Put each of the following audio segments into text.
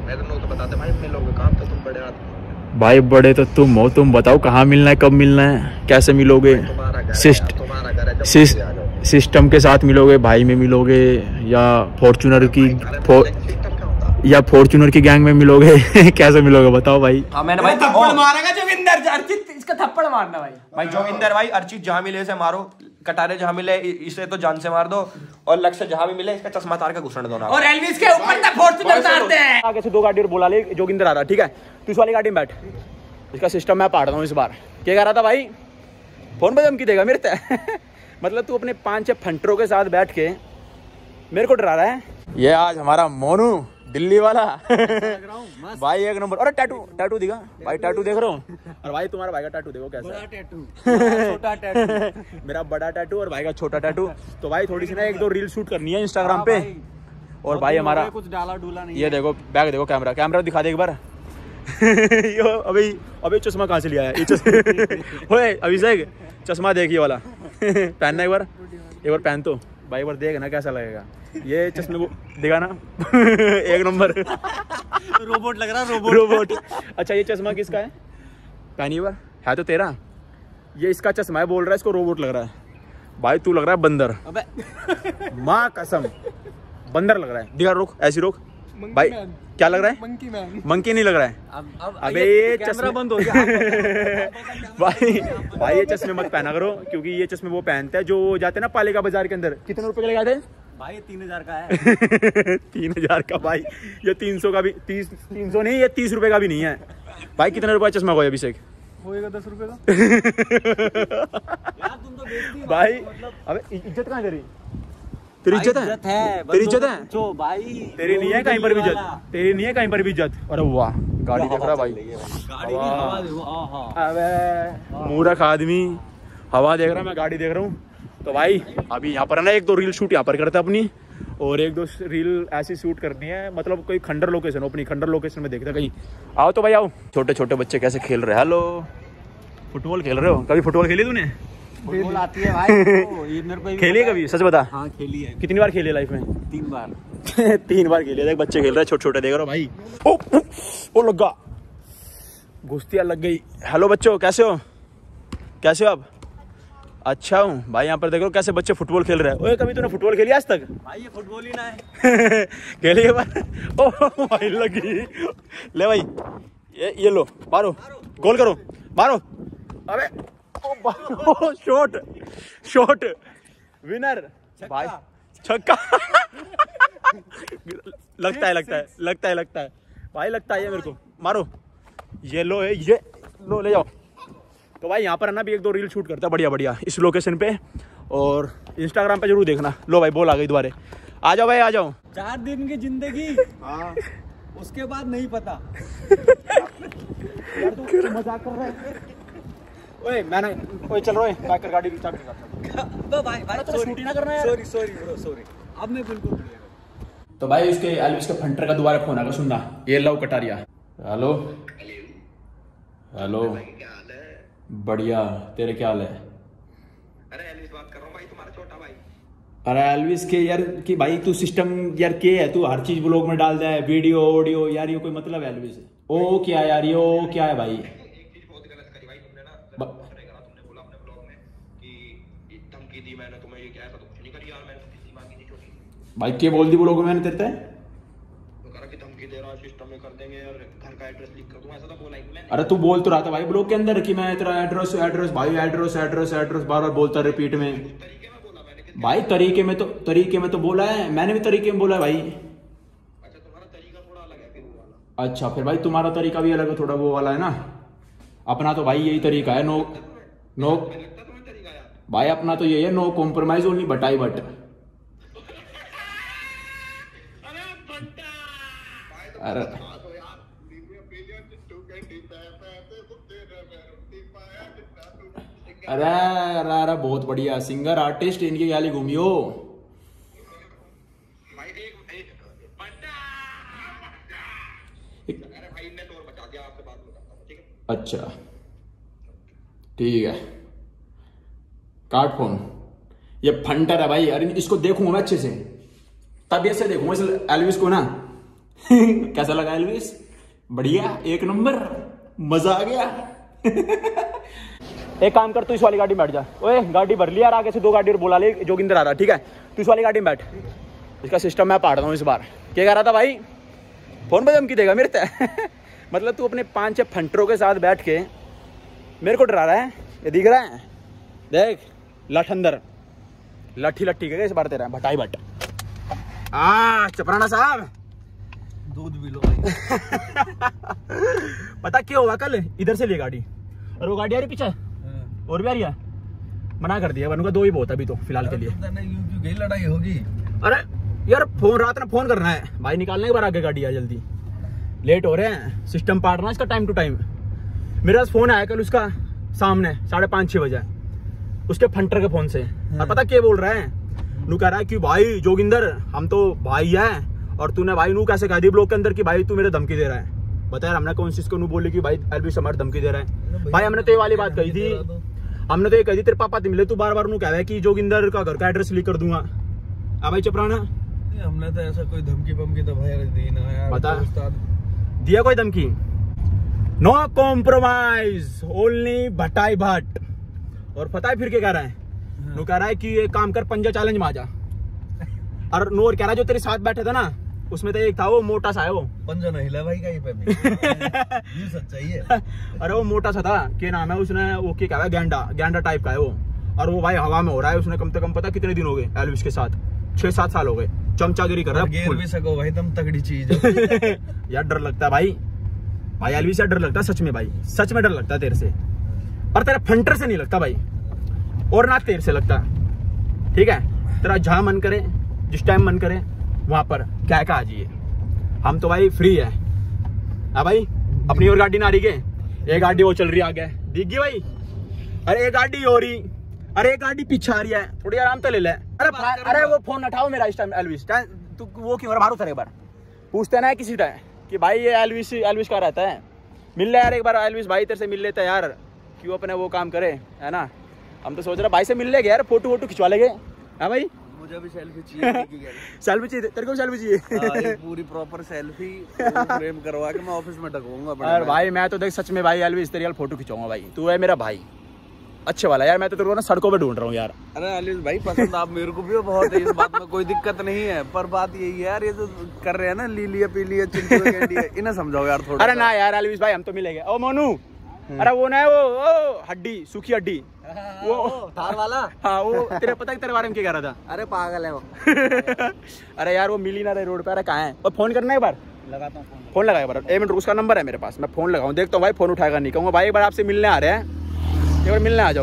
मेरे लोग तो बताते भाई मिलोगे कहाँ पे, तुम बड़े आदमी। भाई बड़े तो तुम हो, तुम बताओ कहाँ मिलना है, कब मिलना है, कैसे मिलोगे? सिस्टम के साथ मिलोगे, भाई में मिलोगे, या फॉर्च्यूनर की या फॉर्च्यूनर की गैंग में मिलोगे? कैसे मिलोगे बताओ भाई? हाँ मैंने भाई थप्पड़ मारेगा जोगिंदर, अर्चित इसका थप्पड़ मारना भाई जोगिंदर भाई, अर्चित जहाँ मिले से मारो, कटारे जहाँ मिले इसे तो जान से मार दो, और लक्ष्य जहाँ भी मिले इसका चश्मा तार का घुसने दो ना, और एल्विस के ऊपर तक फॉर्च्यूनर तारते हैं। आगे से 2 गाड़ी और बोला ले, जोगिंदर आ रहा, ठीक है तू इस वाली गाड़ी में बैठ, इसका सिस्टम मैं पाड़ता हूँ इस बार। क्या कह रहा था भाई? फोन पे धमकी देगा मेरे ते? मतलब तू अपने 5-6 फंटरों के साथ बैठ के मेरे को डरा रहा है? ये आज हमारा मोनू दिल्ली वाला भाई एक नंबर। अरे टैटू दिखा भाई, टैटू देख रहा हूँ। और भाई तुम्हारा भाई का टैटू देखो कैसा है, छोटा टैटू। मेरा बड़ा टैटू और भाई का छोटा टैटू। तो भाई थोड़ी सी ना 1-2 रील शूट करनी है इंस्टाग्राम पे। और भाई हमारा कुछ डाला डूला नहीं, ये देखो बैग देखो, कैमरा दिखा दे एक बार। यो अभी चश्मा कहाँ से लिया है? ओए अभिषेक चश्मा देखिए वाला पहनना एक बार पहन तो भाई, एक बार देख ना कैसा लगेगा ये चश्मे को, दिखा ना। एक नंबर रोबोट लग रहा है, रोबोट। अच्छा ये चश्मा किसका है? पहनी बार है तो तेरा, ये इसका चश्मा है, बोल रहा है इसको रोबोट लग रहा है। भाई तू लग रहा है बंदर, माँ कसम बंदर लग रहा है। दिखा, रोक ऐसी रोक भाई, क्या लग रहा है? मंकी नहीं लग रहा है। अबे ये चश्मा बंद हो गया। भाई ये चश्मे मत पहना करो, क्योंकि ये चश्मे वो पहनते हैं जो जाते हैं ना पालिका बाजार के अंदर। कितने रुपए के लगाए थे भाई? 3000 का है। 3000 का भाई, ये 300 का भी, 300 नहीं, ये 30 रुपए का भी नहीं है भाई। कितने रुपए चश्मा को अभिषेक? होएगा 10 रुपए का। यार तुम तो बेचती भाई, अबे इज्जत कहाँ करी? तेरी इज्जत है, तेरी इज्जत है जो भाई, तेरी नहीं है कहीं पर भी इज्जत, तेरी नहीं है कहीं पर भी इज्जत। अरे वाह गाड़ी देख रहा भाई, गाड़ी की हवा देखो। अबे मूर्ख आदमी, हवा देख रहा, मैं गाड़ी देख रहा हूँ। तो भाई अभी यहाँ पर ना 1-2 रील शूट यहाँ पर करते हैं अपनी, और 1-2 रील ऐसी शूट करनी है, मतलब कोई खंडर लोकेशन, अपनी खंडर लोकेशन में देखते कहीं। आओ तो भाई आओ। छोटे छोटे बच्चे कैसे खेल रहे हैं। हेलो, फुटबॉल खेल रहे हो? कभी फुटबॉल खेली तूने? फुटबॉल आती है भाई। ये मेरे को खेली है कभी? सच बता। हाँ खेली है। कितनी बार खेली है लाइफ में? 3 बार। 3 बार खेली है। देख बच्चे खेल रहे हैं छोटे छोटे, देख रहे हो भाई। ओ लगा, घुस्तियाँ लग गई। हेलो बच्चों, कैसे हो? कैसे हो आप? अच्छा हूँ भाई। यहाँ पर देखो कैसे बच्चे फुटबॉल खेल रहे हैं। ओए कभी तूने फुटबॉल खेली आज तक? भाई ये फुटबॉल ही ना है। खेली है बार। ओ भाई लगी। ले भाई ये लो, मारो, गोल करो, मारो। अबे शॉट विनर भाई, छक्का। लगता है भाई, लगता है मेरे को। मारो, ये लो है, ये लो, ले जाओ। तो भाई यहाँ पर है ना भी 1-2 रील शूट करता है बढ़िया इस लोकेशन पे, और इंस्टाग्राम पे जरूर देखना। लो भाई बोल आ गई दोबारा। आ जाओ भाई, आ जाओ। 4 दिन की जिंदगी, हाँ उसके बाद नहीं पता। यार तू मजाक कर रहा है? ओए मैंने चल रहा है, बाइक कर गाड़ी स्टार्ट कर। भाई तो शूट ही ना करना यार। Sorry bro. अब मैं बिल्कुल। तो भाई उसके एल्विस के फंटर का दोबारा फोन आएगा, सुनना। ये लव कटारिया। हेलो बढ़िया, तेरे क्या हाल है? अरे एल्विस बात कर रहा हूँ भाई, तुम्हारा छोटा भाई। अरे एल्विस के यार कि भाई तू सिस्टम यार के है, तू हर चीज ब्लॉग में डाल दे, वीडियो ऑडियो यार, ये कोई मतलब है एल्विस? ओ क्या यार, ये ओ क्या है भाई? एक चीज बहुत गलत करी भाई तुमने ना, तुमने बोला अपने ब्लॉग में कि धमकी दी मैंने तुम्हें, ये क्या है? तो कुछ नहीं करी यार, मैंने तो किसी बात की नहीं छोड़ी भाई। क्या बोल दी ब्लॉग में मैंने तेरे? तो करा कि धमकी दे रहा, सिस्टम में कर देंगे और घर का एड्रेस लीक कर दूंगा, ऐसा तो बोला ही मैंने। अरे तू बोल तो रहा था भाई ब्लॉग के अंदर कि मैं तेरा एड्रेस भाई, एड्रेस बार बोलता रिपीट में। भाई तरीके में तो बोला है मैंने भी, तरीके में बोला है भाई। अच्छा तुम्हारा तरीका थोड़ा अलग है फिर वो वाला। अच्छा फिर भाई तुम्हारा तरीका भी अलग है थोड़ा, वो वाला है ना। अपना तो भाई यही तरीका है, नो भाई, अपना तो यही है, नो कॉम्प्रोमाइज ओनली बटाई बट। अरे अरे बहुत बढ़िया सिंगर आर्टिस्ट, इनकी गाली घूमियो। अच्छा ठीक है, काट फोन। ये फंटर है भाई, अरे इसको देखूंगा मैं अच्छे से, तब ऐसे देखूंगा इस एल्विस को ना। कैसा लगा एल्विस? बढ़िया, एक नंबर, मजा आ गया। एक काम कर, तू इस वाली गाड़ी में बैठ जा। ओए गाड़ी भर लिया यार, आगे से 2 गाड़ी और बोला ले, जोगिंदर आ रहा, ठीक है? तू इस वाली गाड़ी में बैठ, इसका सिस्टम मैं पाड़ता हूँ इस बार। क्या कह रहा था भाई? फोन पे धमकी देगा मेरे ते? मतलब तू अपने 5-6 फंटरों के साथ बैठ के मेरे को डरा रहा है? ये दिख रहा है? देख लठ अंदर, लट्ठी लट्ठी के इस बार तेरा भटाई भट। चपराना साहब दूध भी लो भाई। पता क्या हुआ कल? इधर से ले गाड़ी और वो गाड़ी आ रही पीछे और भी आ रही है। मना कर दिया, बनूंगा 2 ही बहुत अभी तो फिलहाल के लिए। लड़ाई होगी। अरे यार फोन, रात में फोन करना है भाई, निकालने के बाद आगे गाड़ी आ, जल्दी लेट हो रहे हैं। सिस्टम पाट रहा इसका टाइम टू टाइम। मेरे पास फोन आया कल उसका सामने 5:30-6 बजे उसके फंटर के फोन से। और पता क्या बोल रहा है? नू कह रहा है कि भाई जोगिंदर हम तो भाई है, और तूने भाई नू कैसे कह दी ब्लॉक के अंदर कि भाई तू मेरे धमकी दे रहा है। बता यार, हमने कौन सी इसको नू बोली कि भाई एल्विस हमारे धमकी दे रहा है? भाई हमने तो ये वाली बात कही थी, हमने तो ये कही थी तेरे पापा मिले, तू बार बार नू कह रहा है कि जोगिंदर का घर का एड्रेस लीक कर दूंगा। अब भाई चपराना, हमने तो ऐसा कोई धमकी बमकी तो भाई दी ना यार। बता दिया कोई धमकी? नो कॉम्प्रोमाइज, ओनली भटाई भट। और पता है फिर क्या कह रहा है? वो कह रहा है कि ये काम कर, पंजा चैलेंज में आ जा। और नूर कह रहा है जो तेरे साथ बैठे थे ना, उसमें तो एक था वो मोटा सा है, वो पंजा नहीं हिला भाई कहीं पे भी। ये सच्चाई है। अरे वो मोटा सा था, क्या नाम है उसने, वो क्या कह रहा है, गैंडा टाइप का है वो। और वो भाई हवा में हो रहा है, उसने कम से कम पता कितने दिन हो गए एल्विस के साथ, 6-7 साल हो गए, चमचागिरी कर रहा है। गेर भी सको भाई, तुम तगड़ी चीज है। यार डर लगता है भाई एल्विस से डर लगता है सच में भाई, सच में डर लगता है तेरे से। पर तेरा फंटर से नहीं लगता भाई, और ना तेरे से लगता, ठीक है? तेरा जहां मन करे, जिस टाइम मन करे वहां पर क्या आ जाइए, हम तो भाई फ्री है। हाँ भाई, अपनी और गाड़ी ना रही के, एक गाड़ी वो चल रही आगे, दिख गई भाई? अरे एक गाड़ी हो रही, अरे एक गाड़ी पीछे आ रही है, थोड़ी आराम तो ले ले। अरे वो फोन उठाओ मेरा इस टाइम एल्विस, तू वो क्यों बाहर उतर, एक बार पूछते ना किसी टाइम कि भाई ये एल्विस का रहता है, मिल ले यार एक बार एल्विस भाई तेरे से मिल लेता है यार, क्यों अपने वो काम करे, है ना? हम तो सोच रहे भाई से मिल लेंगे यार, फोटो खिंचवा लेंगे। हाँ भाई, मुझे भी सेल्फी चाहिए। सेल्फी चाहिए तेरे को? सेल्फी चाहिए? पूरी प्रॉपर सेल्फी फ्रेम करवा के मैं ऑफिस में ढकूंगा। अरे भाई मैं तो देख सच में भाई एल्विस तेरी यार फोटो खिंचाऊंगा भाई, तू है मेरा भाई अच्छे वाला यार। मैं तो तेरे को ना सड़कों पे ढूंढ रहा हूँ यार। अरे एल्विस भाई पसंद आप मेरे को भी बहुत है, इस बात में कोई दिक्कत नहीं है, पर बात यही है यार, ये जो कर रहे हैं ना लीलिया पीलिया चिंटू कैंडी, इन्हें समझाओ यार थोड़ा। अरे ना यार एल्विस भाई हम तो मिलेंगे। ओ मोनू, अरे वो ना वो हड्डी, सूखी हड्डी, वो थार वाला। हाँ वो तेरे पता है तेरे बारे में क्या कह रहा था? अरे पागल है वो। अरे यार वो मिल ही ना रहे रोड पे। अरे कहाँ है? और फोन करना है एक बार, लगाता हूँ फोन लगाए बार, 1 मिनट उसका नंबर है मेरे पास, मैं फोन लगाऊँ, देखता हूँ भाई फोन उठाएगा नहीं, कहूँगा भाई एक बार आपसे मिलने आ रहे हैं, एक बार मिलने आ जाओ।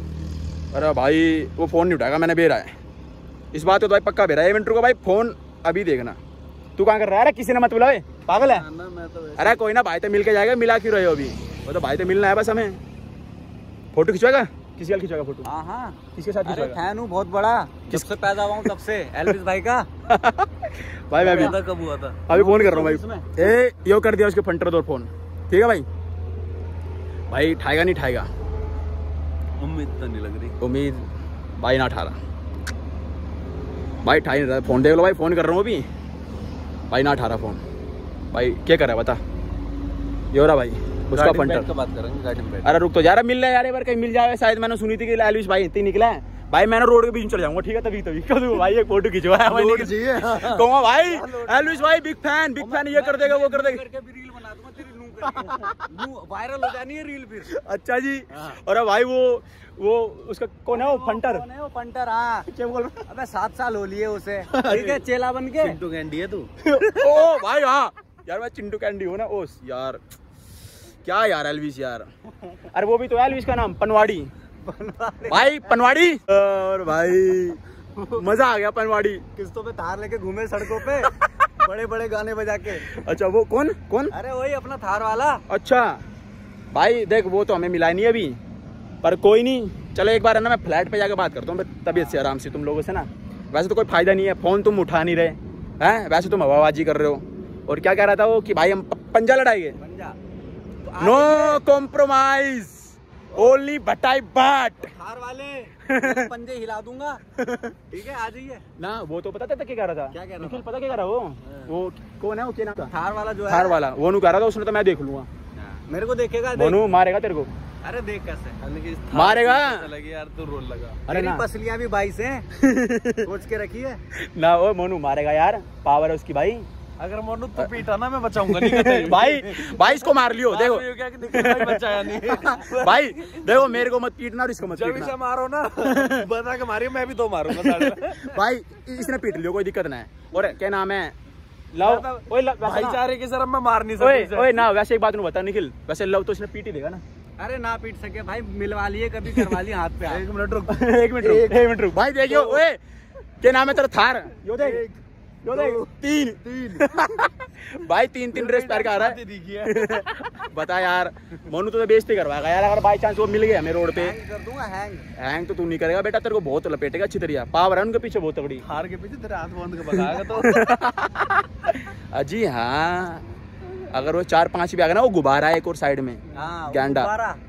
अरे भाई वो फोन नहीं उठाएगा, मैंने भेजा है इस बात को तो भाई पक्का भेजा है। 1 मिनट रुको भाई, फोन अभी देखना। तू कहाँ कर रहा है? अरे किसी ने मत बुलाए, पागल है? अरे कोई ना भाई तो मिल के जाएगा, मिला क्यों रहे हो अभी? वो तो भाई तो मिलना है बस हमें। फोटो खिंचवाएगा? किसी खिंचवाएगा फोटो? हाँ किसके साथ खिंचवाएगा? फैन हूँ बहुत बड़ा, जिससे पैदा हुआ हूँ तब से एल्विस भाई का। भाई मैं पैदा कब हुआ था? अभी फोन कर रहा हूँ भाई। ए यो कर दिया उसके फंटर दो फोन, ठीक है भाई? भाई ठाएगा नहीं ठाएगा? उम्मीद तो नहीं लग रही। उम्मीद भाई ना ठा रहा भाई, ठा नहीं रहा। फोन देख लो भाई, फोन कर रहा हूँ अभी भाई, ना ठा रहा फोन। भाई क्या कर रहा है बता? ये हो रहा भाई उसका फंटर का बात करेंगे गाड़ी में। अरे रुक तो यार, मिल रहा है यार, एक बार कहीं मिल जाए। शायद मैंने सुनी थी कि एल्विस भाई इतनी निकला है भाई, मैंने रोड के बीच में चढ़ जाऊंगा, ठीक है? तभी कहूँ भाई एक फोटो खिंचवाया कहूँगा भाई एल्विस भाई बिग फैन, ये कर देगा वो कर देगा, रील बना दूंगा तेरी वायरल हो जानी है रील फिर। अच्छा जी। और भाई वो उसका कौन है वो फंटर? वो फंटर, हाँ क्या बोल रहा? अबे 7 साल हो लिए उसे, ठीक है? चेला बन के चिंटू कैंडी है तू। ओ भाई हाँ यार, मैं चिंटू कैंडी हूँ ना। ओ यार क्या यार एल्विस यार, अरे वो भी तो एल्विस का नाम पनवाड़ी भाई, पनवाड़ी। और भाई मजा आ गया पनवाड़ी। किस्तों पे थार लेके घूमे सड़कों पे, बड़े बड़े गाने बजा के। अच्छा वो कौन? अरे वही अपना थार वाला। अच्छा भाई देख वो तो हमें मिला नहीं अभी, पर कोई नहीं, चलो एक बार है ना मैं फ्लैट पे जाके बात करता हूँ तबीयत से आराम से तुम लोगों से ना। वैसे तो कोई फायदा नहीं है, फोन तुम उठा नहीं रहे हैं, वैसे तुम हवाबाजी कर रहे हो। और क्या कह रहा था वो कि भाई हम पंजा लड़ाएंगे, नो कॉम्प्रोमाइज, ओनली भटाई बाट थार वाले पंजे हिला दूंगा। ठीक है, आ जाइए ना। वो तो पता था क्या कह रहा था? क्या कह रहा निखिल था? पता क्या कह रहा वो कौन है? वो क्या नाम था? थार वाला जो है, थार वाला वो कह रहा था, उसने तो मैं देख लूंगा। मेरे को देखेगा। मोनू मारेगा तेरे को। अरे देख कैसे मारेगा। लगे यार, तू रोल लगा। अरे ना, पसलियां भी 22 हैं। सोच के रखी है ना। वो मोनू मारेगा यार, पावर है उसकी भाई। अगर मोनू तो पीटा ना, मैं बचाऊंगा नहीं। भाई इसको मार लियो। देखो क्या कि बचाया नहीं। भाई देखो, मेरे को मत पीटना और इसको मत जब पीटना। इसे मारो ना, बता के मारियो, मैं भी तो मारूंगा। भाई इसने पीट लियो, कोई दिक्कत ना है। और क्या नाम है? लव। भाईचारे की शर्म में मार नहीं ओए सकता। ओए ना, वैसे एक बात नहीं बता निखिल, वैसे लव तो इसने पीट ही देगा ना। अरे ना पीट सके भाई, मिलवा लिए कभी, करवा लिए हाथ पे। एक मिनट रुक। एक मिनट रुक भाई। देखियो ओए, क्या नाम है तेरा? थार। यो देख 3 भाई 3 ड्रेस पहन के आ रहा है। बता यार, मोनू तो बेइज्जती करवाएगा यार। अगर बाई चांस वो मिल गया हमें रोड पे, कर दूंगा हैंग तो तू नहीं करेगा बेटा, तेरे को बहुत लपेटेगा अच्छी तरह। पावर है उनके पीछे बहुत तगड़ी। हार के पीछे तेरे हाथ बांध के भगाएगा तो। अजी हाँ, अगर वो 4-5 भी आ गया ना, वो गुब्बारा है एक और साइड में। गैंडा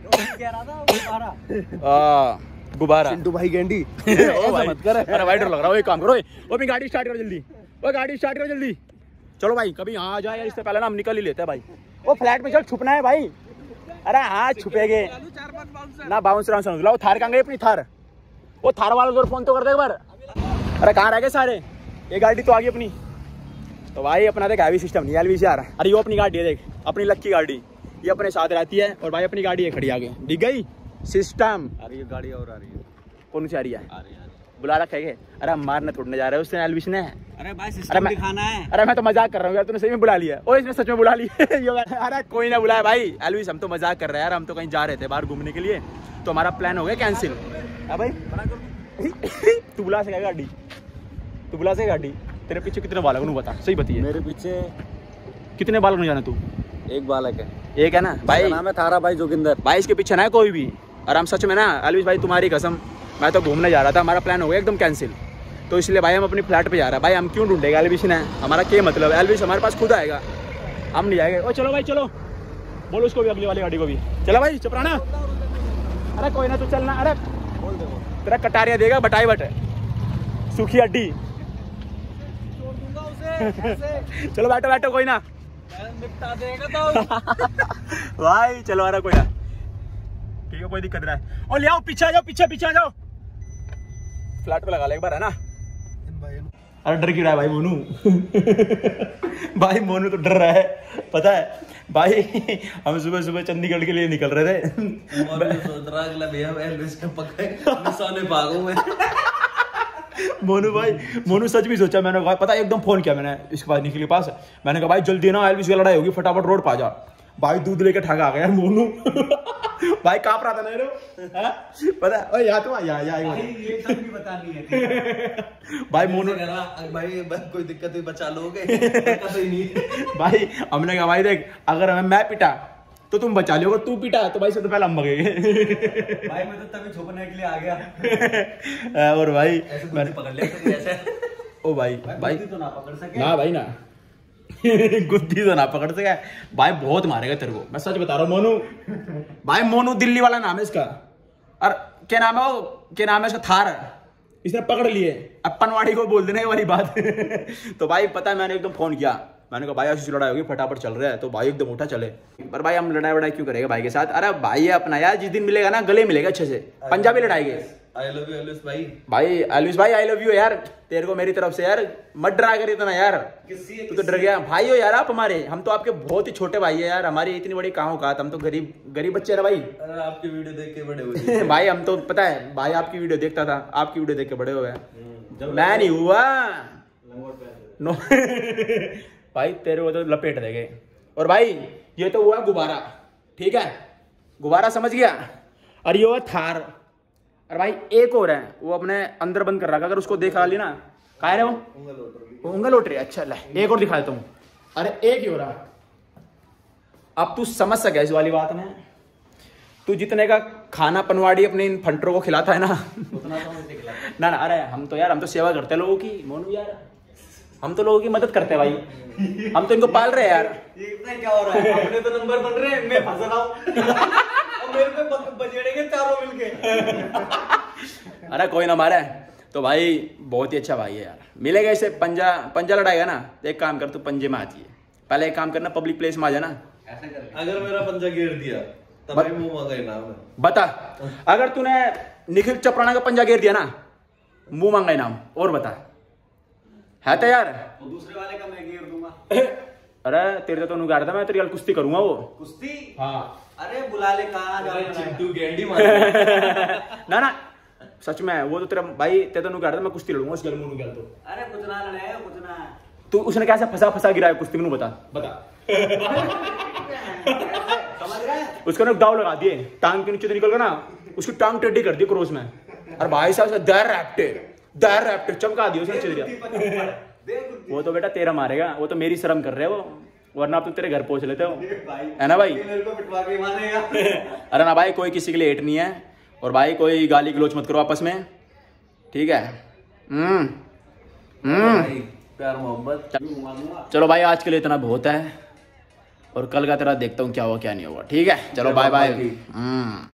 गुब्बारा। चिंटू भाई गेंडी। मत कर। अरे भाई डर लग रहा है। एक काम करो, वो अपनी गाड़ी स्टार्ट करो जल्दी। वो गाड़ी स्टार्ट करो जल्दी। चलो भाई, कभी यहाँ आ जाए यार, इससे पहले ना हम निकल ही लेते हैं भाई। वो फ्लैट में चल, छुपना है भाई। अरे हाँ छुपेगे ना। बाउंस वो थार कहाँ गई अपनी? थार, वो थार वालों को फोन तो कर दे एक बार। अरे कहाँ रह गए सारे? ये गाड़ी तो आ गई अपनी। तो भाई अपना देख हैवी सिस्टम नहीं एलवीसी आ रहा है। अरे वो अपनी गाड़ी है, देख अपनी लक्की गाड़ी, ये अपने साथ रहती है। और भाई अपनी गाड़ी है खड़ी आगे, दिख गई सिस्टम। अरे गाड़ी और आ रही है। कौन सी आ रही है? बुला रखा है। अरे हम मारने थोड़ने जा रहे हैं उसने, एलविस ने। अरे भाई सिस्टम दिखाना है। अरे मैं तो मजाक कर रहा हूँ यार, तूने सही में बुला लिया। ओ इसने सच में बुला लिया। अरे कोई ना बुलाया भाई, एलविस हम तो मजाक कर रहे हैं यार। हम तो कहीं जा रहे थे बाहर घूमने के लिए, तो हमारा प्लान हो गया कैंसिल। भाई तू बुला सकेगा गाड़ी? तू बुला सकेगा गाड़ी? तेरे पीछे कितने बालक नहीं बता, सही बताइए। मेरे पीछे कितने बालक नहीं जाना तू? एक बालक है। एक है ना भाई? नाम है थारा भाई जोगिंदर। भाई इसके पीछे ना है कोई भी। और हम सच में ना एलविस भाई, तुम्हारी कसम, मैं तो घूमने जा रहा था, हमारा प्लान हो गया एकदम कैंसिल। तो इसलिए भाई हम अपनी फ्लैट पे जा रहे हैं। भाई हम क्यों ढूंढेगा एलविस ने? हमारा क्या मतलब? एलविस हमारे पास खुद आएगा, हम नहीं जाएंगे। ओ चलो भाई चलो, बोलो उसको भी, अगली वाली गाड़ी को भी। चलो भाई चपराना। अरे कोई ना तू चलना। अरे तेरा कटारिया देगा बटाई बट, सूखी हड्डी। चलो बैठो बैठो, कोई ना निपटा देगा तो। भाई चलो, आ रहा कोई ना, ठीक है कोई दिक्कत नहीं है। और ले आओ, पीछे आ जाओ, पीछे आ जाओ। फ्लैट पे लगा ले एक बार, है ना? अरे डर क्यों रहा है भाई मोनू? भाई मोनू तो डर रहा है, पता है भाई। हम सुबह सुबह चंडीगढ़ के लिए निकल रहे थे। सोच रहा अगला भैया एलविस के पकड़े सोने भागूं मैं। मोनू भाई, मोनू सच भी सोचा। मैंने कहा पता है, एकदम फोन किया मैंने इसके बाद निखिल के पास। मैंने कहा भाई जल्दी ना, एलविस की लड़ाई होगी, फटाफट रोड पा जा। भाई दूध लेके ठगा आ गया मोनू। भाई कांप रहा था ना पता है? ओए यहाँ तो ये सब भी बतानी है। भाई मोनू भाई कोई दिक्कत हुई बचा लोगे? नहीं भाई हमने कहा भाई देख, अगर मैं पिटा तो तुम बचा लो, अगर तू पिटा तो भाई सबसे पहले हम भगेंगे। भाई मैं तो तभी छुपने के लिए आ गया। और भाई मैंने पकड़ लिया ऐसे। ओ भाई तो ना पकड़ सके ना भाई ना। गुद्दी तो ना पकड़ सके भाई, बहुत मारेगा तेरे को, मैं सच बता रहा हूँ। मोनू भाई, मोनू दिल्ली वाला नाम है इसका। और क्या नाम है वो, क्या नाम है इसका? थार। इसने पकड़ लिए, अब पनवाड़ी को बोल देने वाली बात। तो भाई पता है, मैंने एकदम फोन किया, मैंने कहा भाई ऐसी लड़ाई होगी, फटाफट चल रहा है। तो भाई एकदम उठा चले। पर भाई हम लड़ाई वड़ाई क्यों करेगा भाई के साथ? अरे भाई अपना यार, जिस दिन मिलेगा ना गले मिलेगा अच्छे से, पंजाबी लड़ाएंगे। आई लव यू एलविस भाई। भाई एलविस भाई आई लव यू यार, तेरे को मेरी तरफ से यार। मत डरा कर इतना यार, तू तो डर गया। भाई हो यार आप हमारे, हम तो आपके बहुत ही छोटे भाई है यार। हमारी इतनी बड़ी कहाँ औकात, हम तो गरीब बच्चे ना भाई। अरे आपकी वीडियो देख के बड़े हुए। भाई हम तो पता है भाई, आपकी वीडियो देखता था, आपकी वीडियो देख के बड़े हुए। मैं नहीं हुआ नो। भाई तेरे को तो लपेट देंगे। और भाई ये तो हुआ गुब्बारा, ठीक है, गुब्बारा समझ गया। और ये हुआ थार। अरे भाई एक और है, वो अपने अंदर बंद कर रखा, अगर उसको देखा ली ना, कहा रहे वो उंगल उठ रही है। अच्छा एक और दिखा देता हूँ। अरे एक ही हो रहा। अब तू समझ सके इस वाली बात में, तू जितने का खाना पनवाड़ी अपने इन फंटरों को खिलाता है ना, उतना तो ना। अरे हम तो यार, हम तो सेवा करते हैं लोगों की मोनू यार, हम तो लोगों की मदद करते हैं भाई, हम तो इनको पाल रहे हैं यार। क्या हो रहा है? अपने तो नंबर बन रहे हैं, मैं फंस रहा हूँ। मेरे पे बजेड़ेंगे चारों मिलके। अरे कोई ना मारे। तो भाई बहुत ही अच्छा भाई है यार, मिलेगा इसे पंजा पंजा लड़ाएगा ना, एक काम कर तू पंजे में आती है, पहले एक काम करना पब्लिक प्लेस में आ जाना। अगर मेरा पंजा गिर दिया तब भाई मुंह मांगा इनाम है। बता, अगर तूने निखिल चपराना का पंजा गिर दिया ना, मुंह मांगा इनाम। और बता, है तैयार? दूसरे वाले का मैं गिर दूंगा। अरे तेरे तो नुगार था, मैं तेरी कुश्ती करूंगा वो। कुश्ती? हाँ। अरे बुला ले, कहाँ चिंटू गेंडी ना ना सच में, वो तो तेरा भाई तेरे तो नुगार था, मैं कुश्ती लड़ूंगा उस गल मुंह तो। अरे कुछ ना लड़े, कुछ ना। तू उसने कैसे फंसा फंसा गिरा है कुश्ती में, बता बता। समझ रहा है? उसका ना दाव लगा दिए, टांग के नीचे से निकल गया ना, उसकी टांग टेढ़ी कर दी क्रॉस में। अरे भाई साहब दार रैप्टे चमका दिया उसने चिड़िया। वो तो बेटा तेरा मारेगा, वो तो मेरी शर्म कर रहे हो, वरना आप तो तेरे घर पहुंच लेते हो, है ना भाई? मेरे को पिटवा के मारेगा। अरे ना भाई, कोई किसी के लिए हेट नहीं है, और भाई कोई गाली गलोच मत करो आपस में, ठीक है? प्यार मोहब्बत। चलो भाई आज के लिए इतना बहुत है, और कल का तेरा देखता हूँ क्या हुआ क्या नहीं हुआ, ठीक है? चलो बाय बाय।